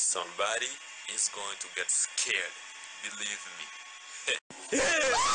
Somebody is going to get scared, believe me.